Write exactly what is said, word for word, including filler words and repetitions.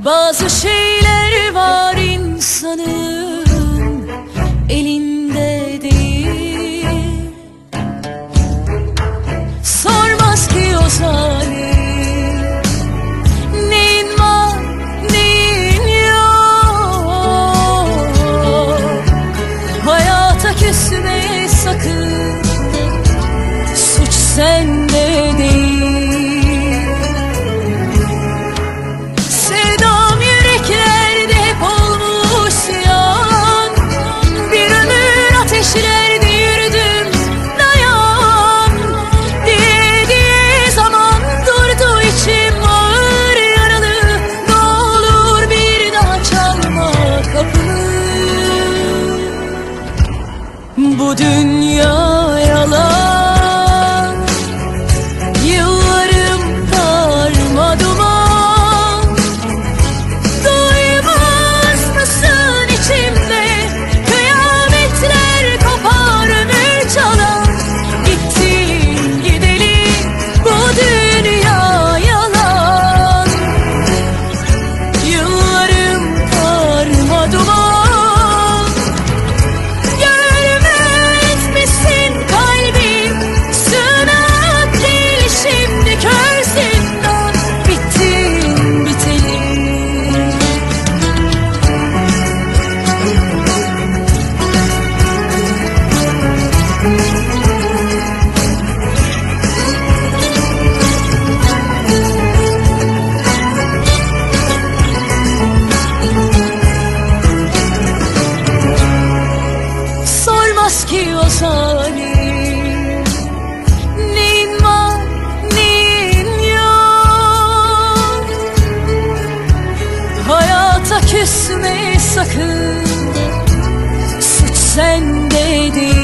Bazı şeyler var insanın elinde değil. Sormaz ki o zalim neyin var neyin yok. Hayata küsme sakın, suç sende değil. Bu dünya yalan, yıllarım darmaduman. Duymaz mısın içimde kıyametler kopar ömür çalan. Gittin gideli bu dünya yalan, yıllarım darmaduman. Ki o zalim neyin var neyin yok. Hayata küsme sakın, suç sende değil.